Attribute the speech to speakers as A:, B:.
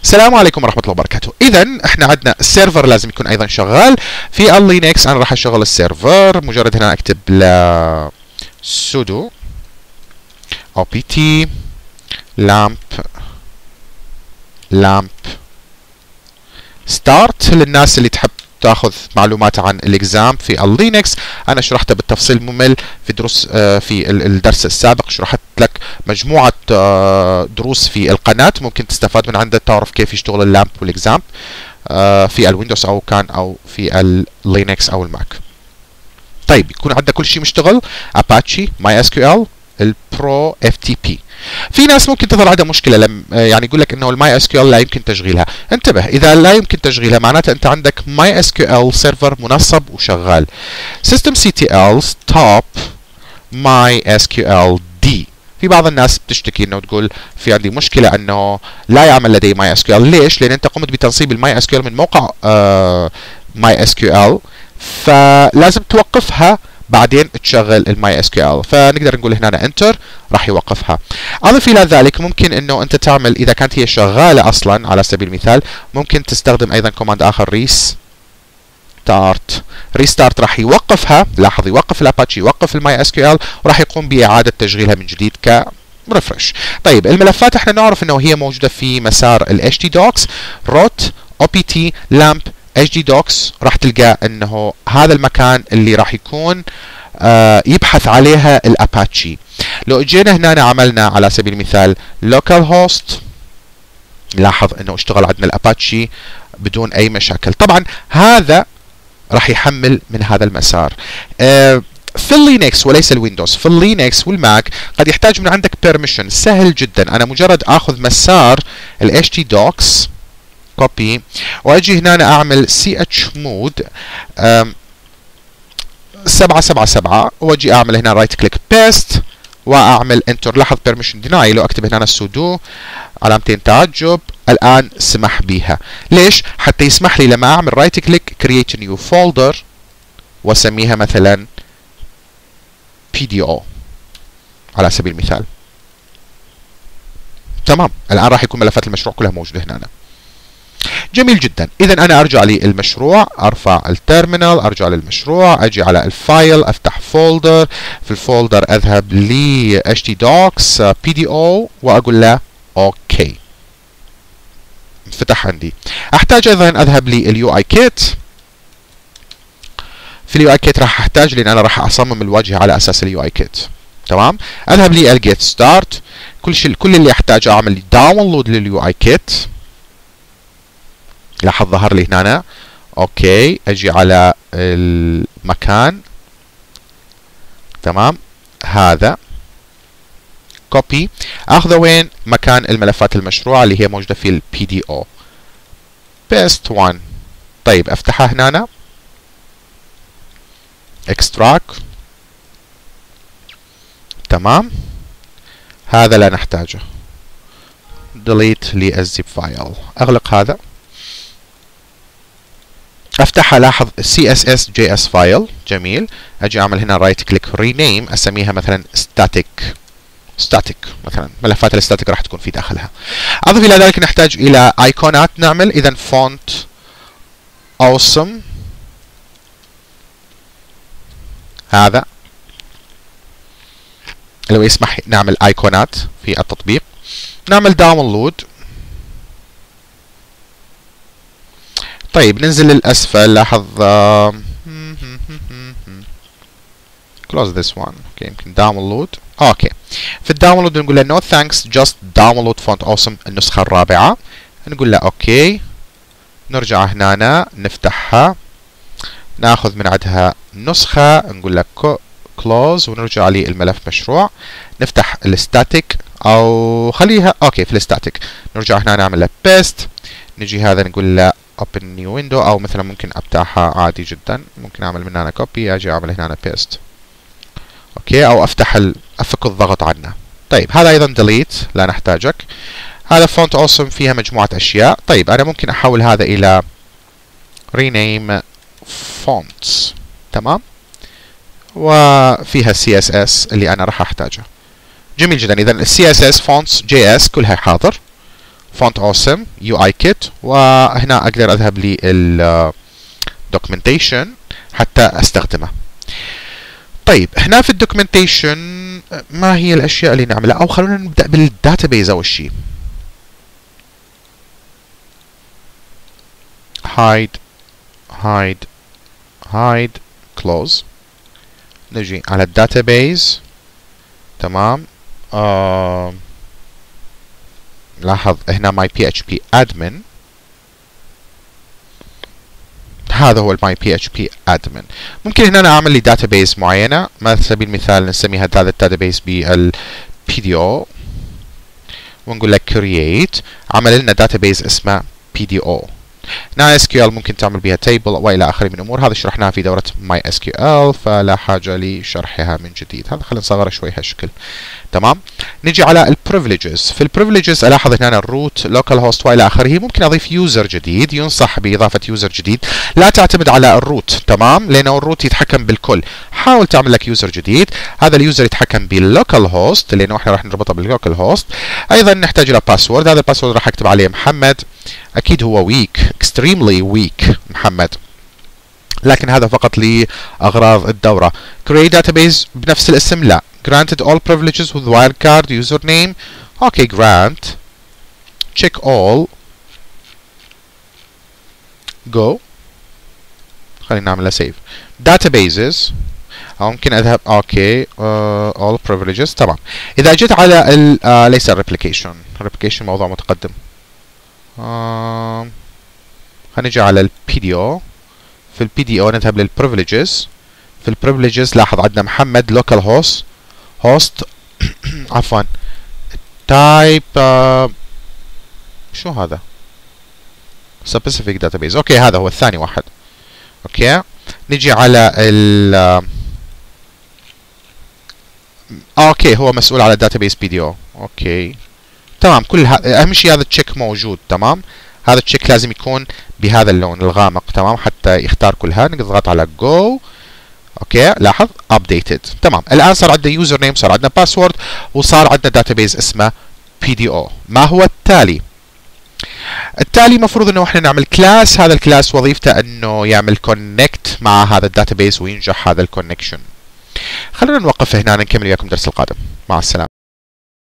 A: السلام عليكم ورحمة الله وبركاته. إذا احنا عندنا السيرفر لازم يكون أيضا شغال. في اللينكس أنا راح أشغل السيرفر، مجرد هنا أكتب له sudo opt lamp start. للناس اللي تحب تاخذ معلومات عن الاكزام في اللينكس، انا شرحته بالتفصيل ممل في دروس في الدرس السابق. شرحت لك مجموعه دروس في القناه ممكن تستفاد من عندها، تعرف كيف يشتغل اللامب والاكزام في الويندوز او في اللينكس او الماك. طيب يكون عندك كل شيء مشتغل، اباتشي، ماي اس كيو ال، البرو اف تي بي. في ناس ممكن تظهر عندها مشكله يعني يقول لك انه الماي اس كيو ال لا يمكن تشغيلها. انتبه، اذا لا يمكن تشغيلها معناته انت عندك ماي اس كيو ال سيرفر منصب وشغال. سيستم سي تي ال ستوب ماي اس كيو ال دي. في بعض الناس بتشتكي انه تقول في عندي مشكله انه لا يعمل لدي ماي اس كيو ال. ليش؟ لان انت قمت بتنصيب الماي اس كيو ال من موقع ماي اس كيو ال، فلازم توقفها بعدين تشغل الماي اس كيو ال. فنقدر نقول هنا انتر راح يوقفها. اضف الى ذلك ممكن انه انت تعمل، اذا كانت هي شغاله اصلا على سبيل المثال، ممكن تستخدم ايضا كوماند اخر ريستارت راح يوقفها. لاحظ، يوقف الاباتشي، يوقف الماي اس كيو ال، وراح يقوم باعاده تشغيلها من جديد كريفرش. طيب الملفات احنا نعرف انه هي موجوده في مسار ال htdocs root opt lamp htdocs. راح تلقى انه هذا المكان اللي راح يكون يبحث عليها الاباتشي. لو اجينا هنا عملنا على سبيل المثال local host، لاحظ انه اشتغل عندنا الاباتشي بدون اي مشاكل. طبعا هذا راح يحمل من هذا المسار. في اللينكس وليس الويندوز، في اللينكس والماك قد يحتاج من عندك بيرميشن. سهل جدا، انا مجرد اخذ مسار ال htdocs كوبي، واجي هنا اعمل chmod 777 واجي اعمل هنا رايت كليك بيست واعمل انتر. لاحظ بيرميشن ديناي. لو اكتب هنا sudo علامتين تعجب، الان سمح بها. ليش؟ حتى يسمح لي لما اعمل رايت كليك create new folder واسميها مثلا PDO على سبيل المثال. تمام، الان راح يكون ملفات المشروع كلها موجوده هنا. جميل جدا. اذا انا ارجع للمشروع، ارفع التيرمينال، ارجع للمشروع، اجي على الفايل، افتح فولدر، في الفولدر اذهب ل htdocs PDO واقول له اوكي. انفتح عندي. احتاج ايضا اذهب لليو اي كيت. في اليو اي كيت راح احتاج، لان انا راح اصمم الواجهه على اساس اليو اي كيت. تمام، اذهب للجيت ستارت. كل اللي احتاجه اعمل داونلود لليو اي كيت. لاحظ ظهر لي هنا اوكي. اجي على المكان، تمام، هذا كوبي، اخذه وين؟ مكان الملفات المشروعه اللي هي موجوده في البي دي او بيست 1. طيب افتحها هنا، اكستراكت، تمام، هذا لا نحتاجه، ديليت للزيب فايل. اغلق هذا، افتحها. لاحظ CSS.js فايل، جميل. اجي اعمل هنا رايت كليك رينيم، اسميها مثلا static مثلا. ملفات الستاتيك راح تكون في داخلها. اضف الى ذلك نحتاج الى ايقونات. نعمل اذا فونت awesome، هذا لو يسمح نعمل ايقونات في التطبيق. نعمل داونلود. طيب ننزل للأسفل. لاحظ close this one. اوكي، يمكن داونلود. اوكي، في الداونلود نقول له no thanks just download font awesome النسخة الرابعة. نقول له اوكي. نرجع هنا نفتحها، ناخذ من عندها نسخة، نقول له close ونرجع للملف مشروع. نفتح الستاتيك او خليها اوكي في الستاتيك. نرجع هنا نعمل له paste. نجي هذا نقول له open new window، او مثلا ممكن افتحها عادي جدا. ممكن اعمل من هنا كوبي، اجي اعمل هنا paste. اوكي، او افك الضغط عنه. طيب هذا ايضا delete، لا نحتاجك. هذا font awesome فيها مجموعة اشياء. طيب انا ممكن احول هذا الى rename fonts، تمام، وفيها CSS اللي انا راح احتاجه. جميل جدا. اذا CSS fonts JS كلها حاضر. فونت اوسم UI كيت، وهنا اقدر اذهب لل documentation حتى استخدمه. طيب هنا في الدوكيومنتيشن ما هي الاشياء اللي نعملها؟ او خلونا نبدا بالداتابيز اول شيء. hide close. نجي على الداتابيز. تمام. لاحظ هنا my PHP admin. هذا هو my PHP admin. ممكن هنا أنا أعمل لي داتابيز معينة، مثل سبيل المثال نسميها هذا الداتابيز بال PDO، ونقول لك create. عمل لنا داتابيز اسمه PDO. هنا SQL ممكن تعمل بها table والى اخره من امور، هذا شرحناها في دوره MySQL فلا حاجه لشرحها من جديد. هذا خلينا نصغره شوي هالشكل. تمام. نجي على البريفليجز. في البريفليجز الاحظ هنا الروت لوكال هوست والى اخره. ممكن اضيف يوزر جديد، ينصح باضافه يوزر جديد. لا تعتمد على الروت، تمام، لانه الروت يتحكم بالكل. حاول تعمل لك يوزر جديد. هذا اليوزر يتحكم باللوكال هوست لانه احنا راح نربطه باللوكال هوست. ايضا نحتاج الى باسورد. هذا الباسورد راح اكتب عليه محمد. اكيد هو ويك، extremely weak محمد، لكن هذا فقط لاغراض الدوره. create database بنفس الاسم لا. granted all privileges with wildcard username. اوكي grant. check all. go. خلينا نعملها save. databases أو ممكن اذهب اوكي all privileges. تمام. اذا جيت على ليس replication موضوع متقدم. هنجي على ال PDO. في ال PDO نذهب لل privileges. في ال privileges لاحظ عندنا محمد local host عفوا type شو هذا؟ specific database. اوكي هذا هو الثاني واحد. اوكي نجي على ال اوكي هو مسؤول على database PDO. اوكي تمام. كل اهم شيء هذا التشيك موجود. تمام. هذا التشيك لازم يكون بهذا اللون الغامق. تمام. حتى يختار كلها. نضغط على جو. اوكي لاحظ updated. تمام. الان صار عندنا يوزر نيم، صار عندنا باسورد، وصار عندنا داتابيز اسمه PDO. ما هو التالي؟ التالي مفروض انه احنا نعمل كلاس. هذا الكلاس وظيفته انه يعمل كونكت مع هذا الداتابيز وينجح هذا الكونكشن. خلونا نوقف هنا، نكمل وياكم الدرس القادم. مع السلامة.